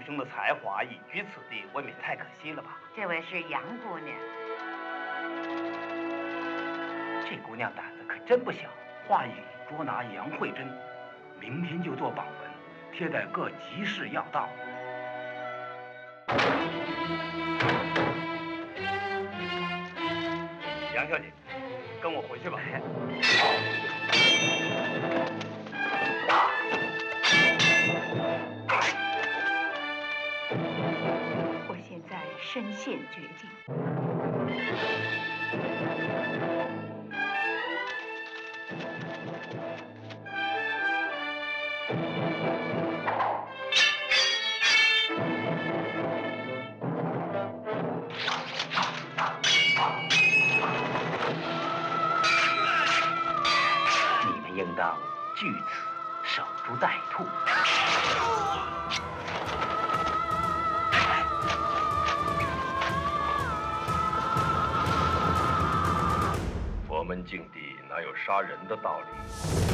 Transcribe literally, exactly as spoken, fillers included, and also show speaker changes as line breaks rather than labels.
兄的才华隐居此地，未免太可惜了吧？
这位是杨姑娘，
这姑娘胆子可真不小，话语捉拿杨慧珍，明天就做榜文，贴在各集市要道。杨小姐，跟我回去吧。
我现在深陷绝境。
你们应当据此守株待兔。
佛门净地哪有杀人的道理？